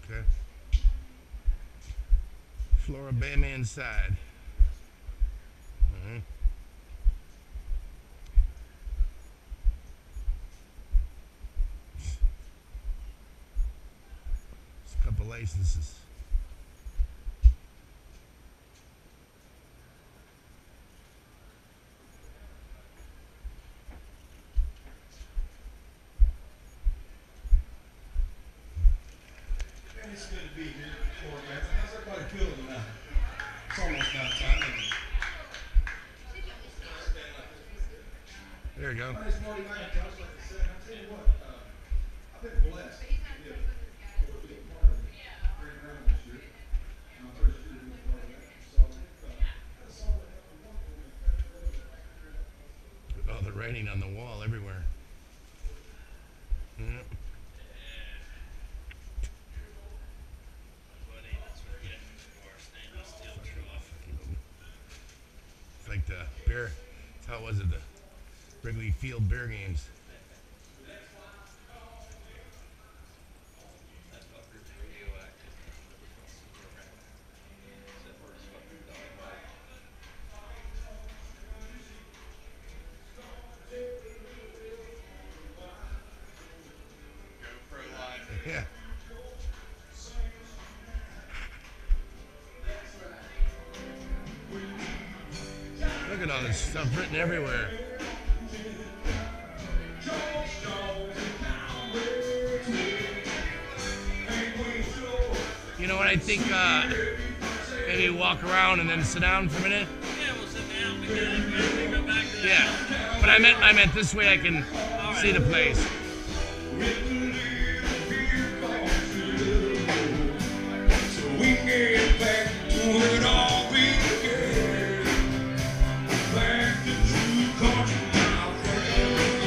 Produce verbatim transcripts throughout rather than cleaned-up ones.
Okay. FlorAbama inside. Alright. Just a couple licenses. Man, it's good to be here at FlorAbama. How's everybody feeling tonight? It's almost night time, isn't it? There you go. My name's Marty McIntosh, like I said. I'll tell you what, uh, I've been blessed to be a, to be a part of the grand round this year. And I'm pretty sure you're being a part of that. So, uh, got a song that helped me wonderful and Oh, the writing on the wall everywhere. Yep. It's like the bear. How was it? The Wrigley Field Bear games. Yeah. Look at all this stuff written everywhere. You know what I think? Uh, maybe walk around and then sit down for a minute. Yeah, we'll sit down because we come back to that. Yeah, but I meant I meant this way I can see the place. we get back to it all began. Back to true country, my friend.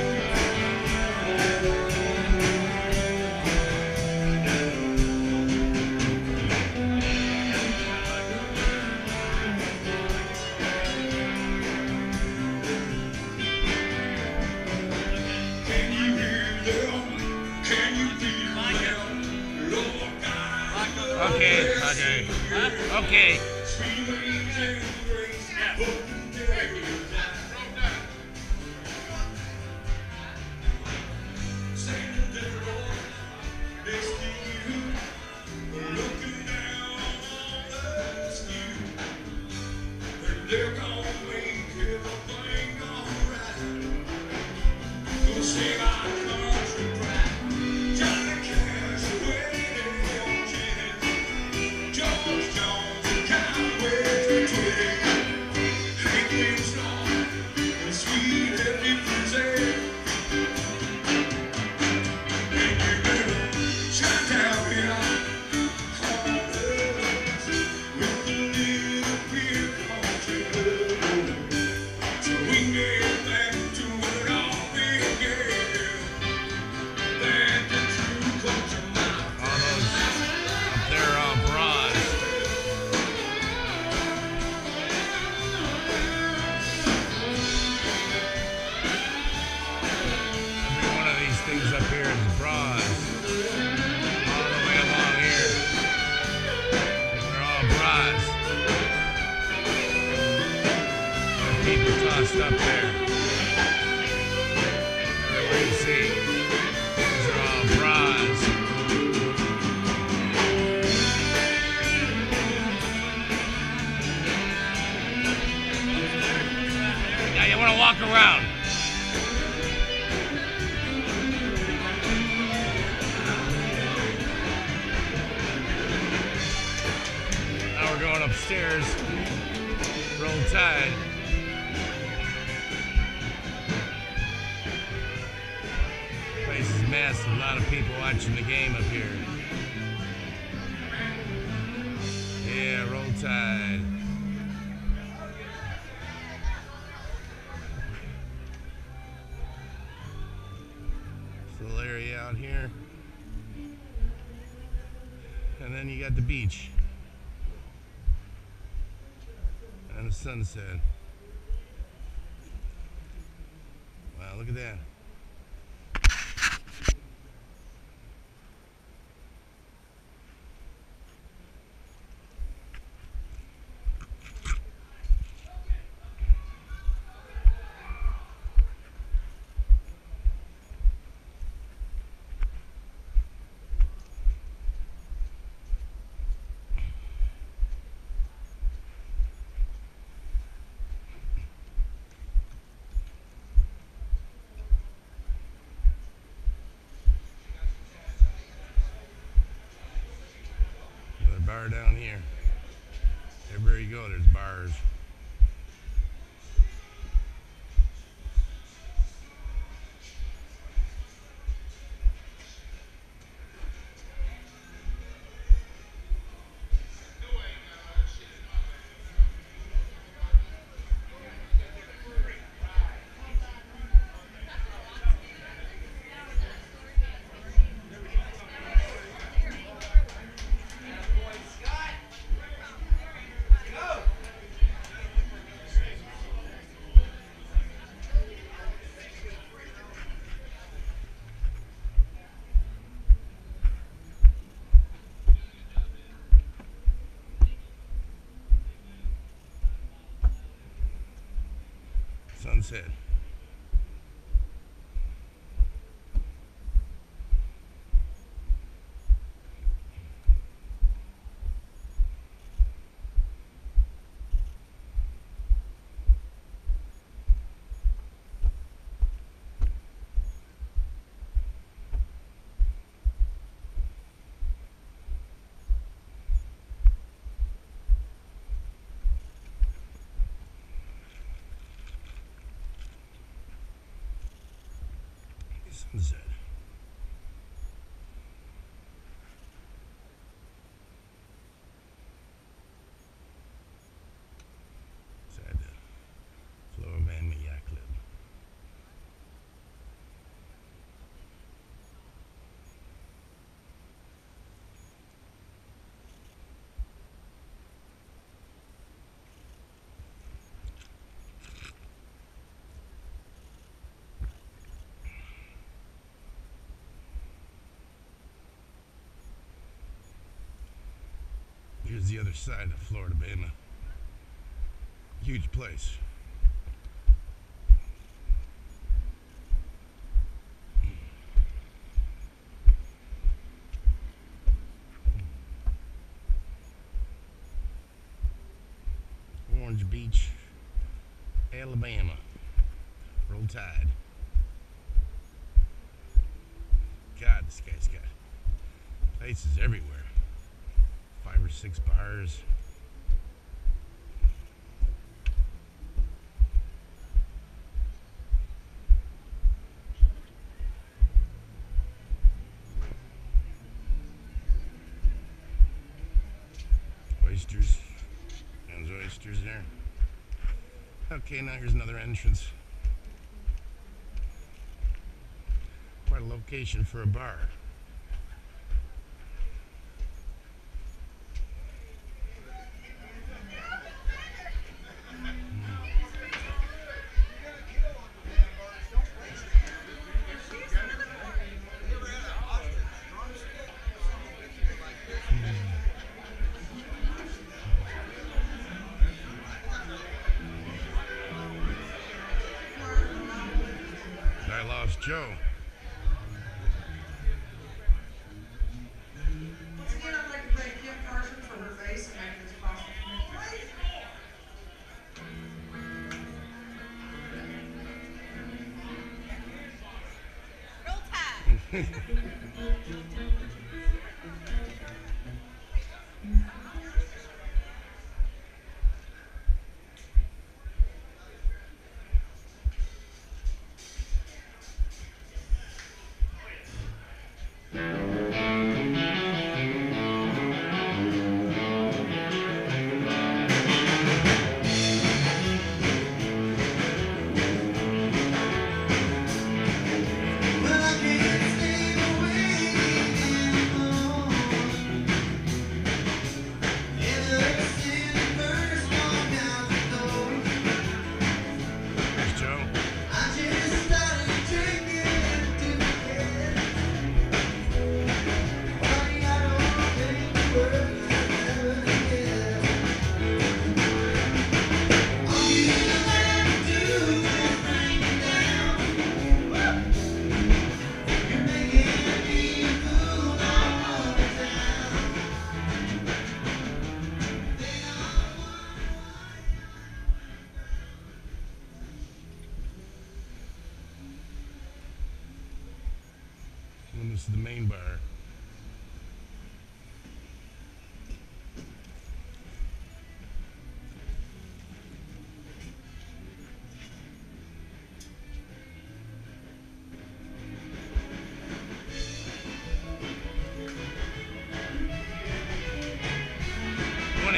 Can you hear them? Can you feel them? Lord God. Okay, okay, okay. They're gonna make everything alright. Gonna save our country pride. Johnny Cash, waiting on Janet. George Jones, and Conway Twitty. Hank Armstrong, and sweet Ellie Frizell. And you better shut down here. With a little beer country love. So we can get back to what it all began. Back to true culture, my All those up there are all bras. Every one of these things up here is bras. All the way along here. They're all bras. There are people tossed up there. Everywhere you see. These are all bras. Now you want to walk around. Now we're going upstairs. Roll Tide. Place is massive. A lot of people watching the game up here. Yeah, Roll Tide. This little area out here. And then you got the beach. And the sunset. Wow, look at that. bar down here. Everywhere you go, there's bars. Sunset. Sunset. Inside the FlorAbama Yacht Club. Here's the other side of FlorAbama. Huge place. Orange Beach, Alabama. Roll Tide. God, this guy's got places everywhere. Five or six bars. Oysters. Those oysters there. Okay, now here's another entrance. Quite a location for a bar. I lost Joe. Once again, I'd like to thank Kim Carson for her face and making this possible for me. Roll Tide. Well, I can't stay away.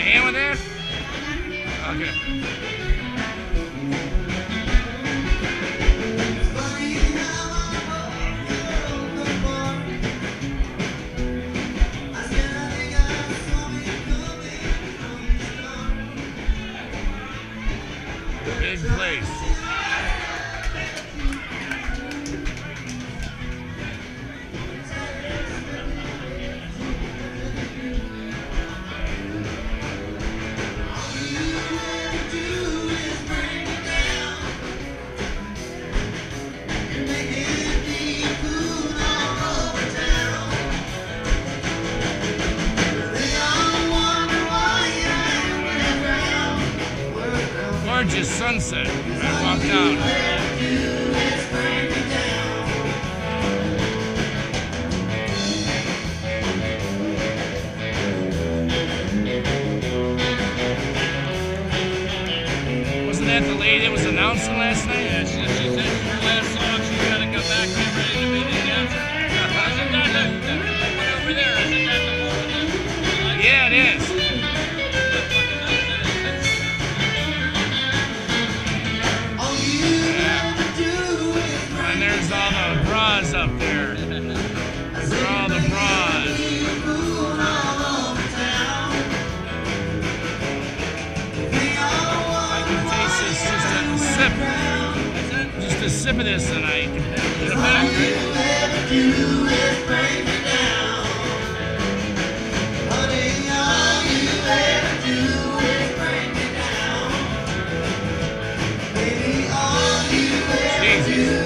hand with that? Okay. Big place. Gorgeous sunset. I walked down. Wasn't that the lady that was announcing last night? Yeah, she, she said her last song, she's got to go back and get ready to be the announcer. Isn't that the, the one over there? Isn't that the one with the... Like, Yeah, it is. And there's all the bras up there. These are all the bras. I can taste this just a sip. Just a sip of this tonight. Get it back. Jesus.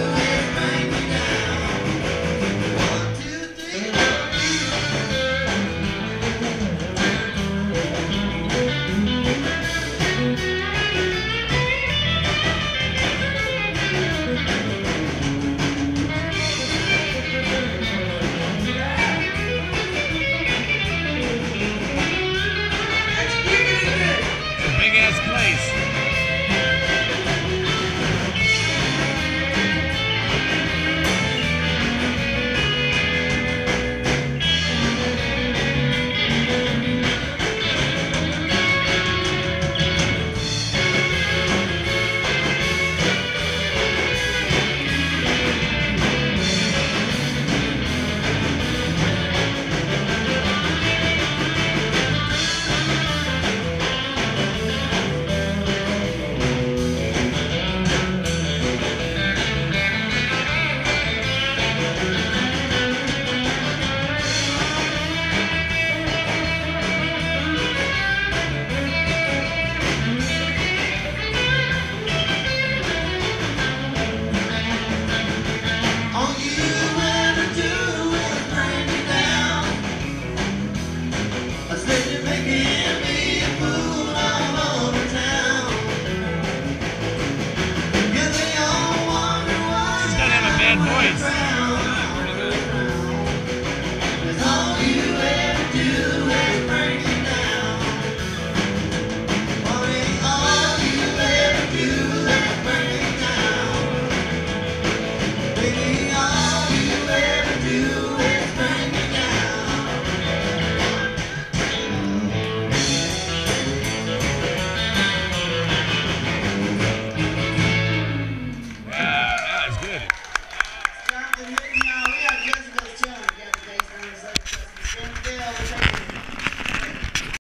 Big ass place. Voice.